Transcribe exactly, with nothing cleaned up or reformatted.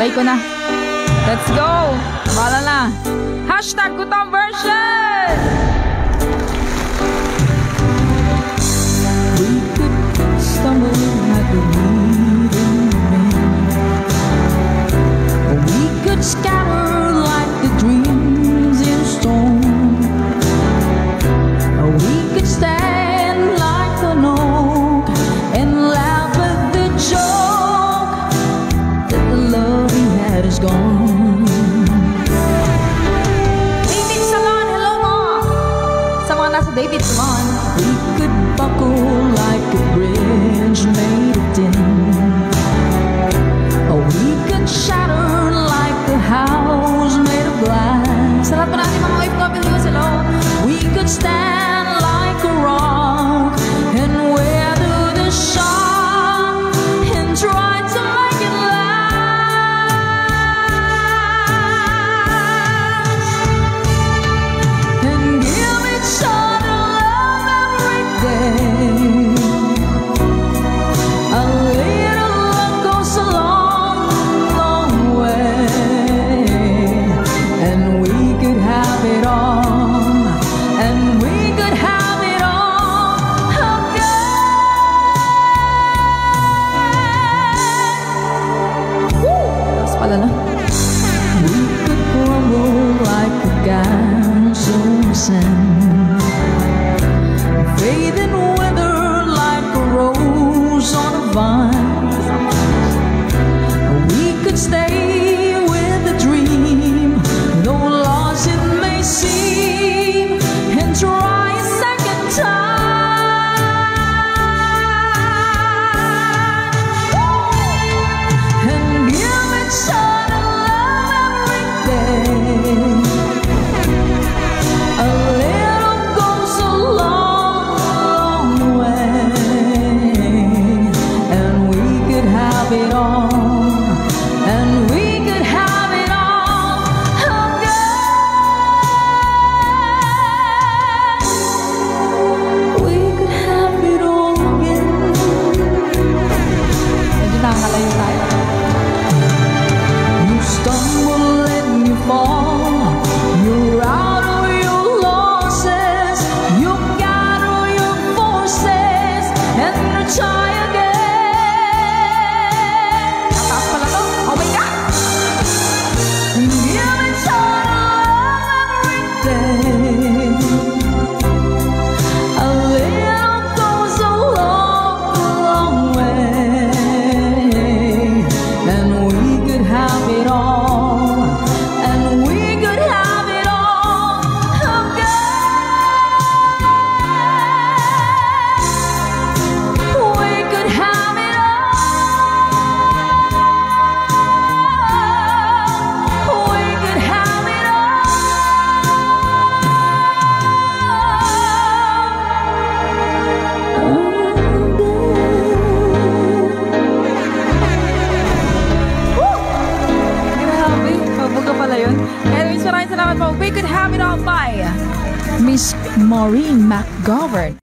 Play ko na. Let's go! Bala na. Hashtag Gutong version! We could stumble like the wind in the rain. We could scatter like the dreams in stone. We could stand like an oak and laugh at the joke that the love we had is gone. David Salon, hello mo! Sa mga nasa David Salon. We could buckle like a bridge made of tin. We could shatter like the house made of glass. Sa lahat po natin mga O F W, hello. We could stand like a rock and weather the shock and try to make it last and give each other love every day. A little love goes a long, long way, and we could have it all, and we could have it all again. Woo! Tapos pala na. We could crumble like a gasoline sand, fade and wither like a rose on a vine. We could stay with the dream, though lost it may seem, and try a second time and give each other love every day. A little goes a long, long way, and we could have it all, and we could have it all again. We could have it all again. Medyo nakakalayo tayo. You stumble and you fall, you're out of your losses, you gather your forces and you try again. Taas pala to. Oh my God! Give each other love every day. A little goes a long, long way, and we could have it all, and we could have it all again. We could have it all. We could have it all. Grabe, pabuga pala yun. Anyways, maraming salamat po. We could have it all by Miss Maureen McGovern.